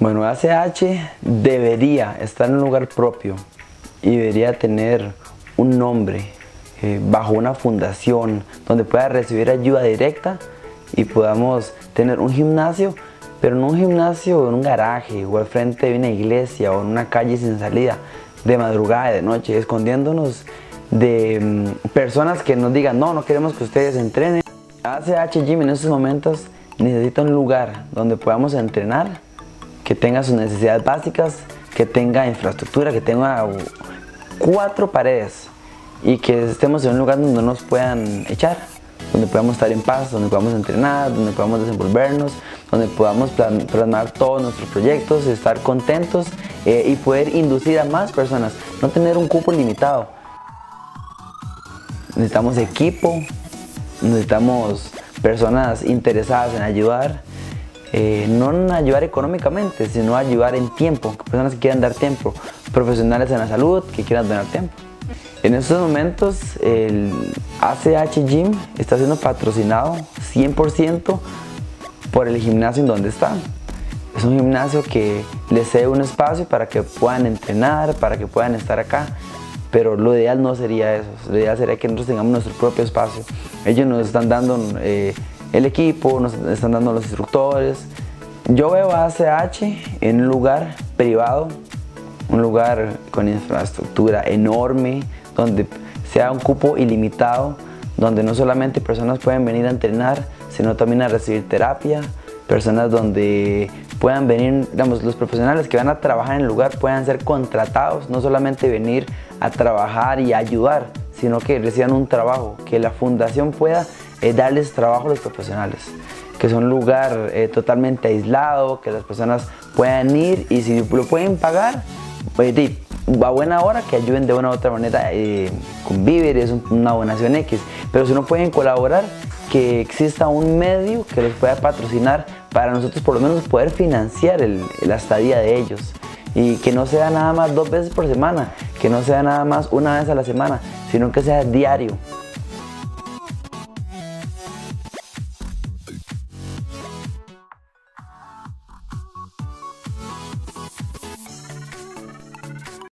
Bueno, ACH debería estar en un lugar propio y debería tener un nombre bajo una fundación donde pueda recibir ayuda directa y podamos tener un gimnasio, pero no un gimnasio en un garaje o al frente de una iglesia o en una calle sin salida, de madrugada y de noche, escondiéndonos de personas que nos digan no queremos que ustedes entrenen. ACH Gym en estos momentos necesita un lugar donde podamos entrenar, que tenga sus necesidades básicas, que tenga infraestructura, que tenga 4 paredes y que estemos en un lugar donde no nos puedan echar, donde podamos estar en paz, donde podamos entrenar, donde podamos desenvolvernos, donde podamos plasmar todos nuestros proyectos, estar contentos y poder inducir a más personas, no tener un cupo limitado. Necesitamos equipo, necesitamos personas interesadas en ayudar, no en ayudar económicamente, sino ayudar en tiempo, personas que quieran dar tiempo, profesionales en la salud que quieran donar tiempo. En estos momentos el ACH Gym está siendo patrocinado 100% por el gimnasio en donde está. Es un gimnasio que les cede un espacio para que puedan entrenar, para que puedan estar acá, pero lo ideal no sería eso, lo ideal sería que nosotros tengamos nuestro propio espacio. Ellos nos están dando el equipo, nos están dando los instructores. Yo veo a ACH en un lugar privado, un lugar con infraestructura enorme, donde sea un cupo ilimitado, donde no solamente personas pueden venir a entrenar, sino también a recibir terapia, personas donde puedan venir, digamos, los profesionales que van a trabajar en el lugar puedan ser contratados, no solamente venir a trabajar y ayudar, sino que reciban un trabajo, que la fundación pueda darles trabajo a los profesionales, que es un lugar totalmente aislado, que las personas puedan ir y si lo pueden pagar, a buena hora que ayuden de una u otra manera con víveres, una donación X, pero si no pueden colaborar, que exista un medio que los pueda patrocinar para nosotros por lo menos poder financiar la estadía de ellos y que no sea nada más 2 veces por semana, que no sea nada más una vez a la semana, sino que sea diario.